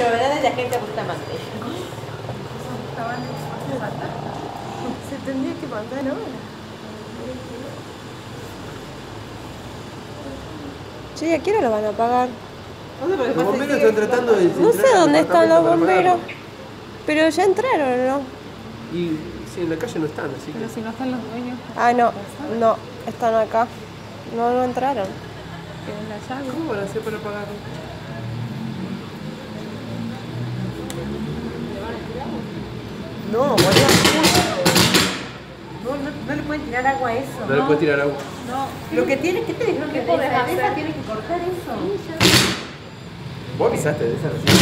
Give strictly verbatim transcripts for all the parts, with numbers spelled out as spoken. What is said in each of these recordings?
novedades de Agente Bustamante. Se tendría que mandar ahora. Che, ¿a qué hora lo van a pagar? Los bomberos están tratando de... No sé dónde están los bomberos. Pero ya entraron, ¿no? Y sí, en la calle no están, así que... Pero si no están los dueños. Ah, no. No, están acá. No, no entraron. Tienen la llave. ¿Cómo van a hacer para pagarlo? No, boludo. No, no, no le pueden tirar agua a eso. No, le puedes tirar agua. No. Lo que tienes que te dijeron que por podés la cabeza hacer? tienes que cortar eso. ¿Vos avisaste de esa recién?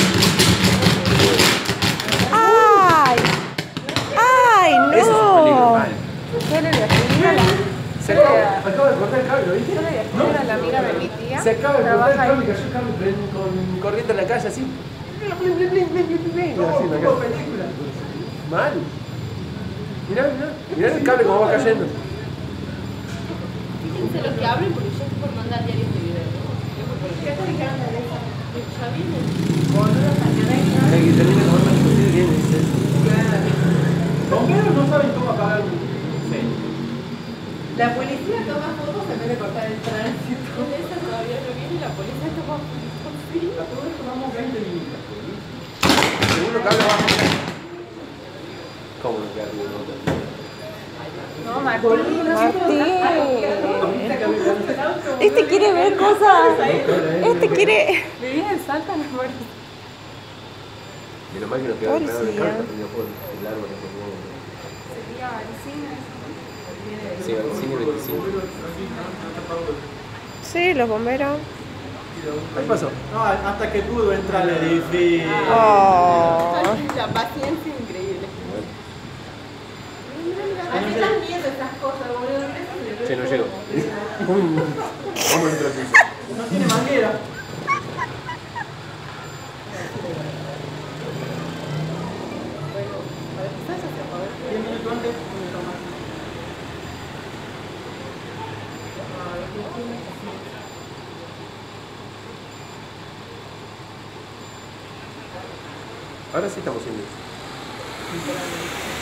¡Ay! ¡Ay, Ese es un peligro no! mal. Yo le voy a escribir a la, Se acaba, acaba de cortar el cable, ¿lo viste? yo le voy a escribir a la amiga de mi tía. Se acaba de cortar el Trabaja cable y ahí. cayó el cable con, con corriente en la calle así. Blin, blin, blin, blin, blin, blin, así en la calle. Mal. Mirá, mirá. Mirá el cable como va cayendo. Fíjense lo que abren porque yo estoy por mandar diario este video, ¿no? ¿Qué está dejando de esa? Ya vienen. Hay que terminar lo más posible bien, dice. Los bomberos no saben cómo apagar un incendio. La policía toma fotos en vez de cortar el tránsito. Esa todavía no viene y la policía está por fin. A todo esto vamos veinte minutos. Seguro que habla bajo. ¿Cómo no queda bien? No, Martín. Martín. Este quiere ver cosas. Este quiere... Vivís en Salta, no muero. Menos mal que nos quedamos pegados en el Policía. carro, tenía por el árbol que teníamos. Sería Valicina. Sí, al cine veinticinco. Sí, los bomberos. ¿Qué pasó? No, hasta que pudo entrar al edificio. Oh. La paciencia increíble. ¿A qué dan miedo estas cosas, boludo? Che, no llego. Vamos a entrar al piso. No tiene manguera. diez minutos antes, un minuto más. Ahora sí estamos en eso.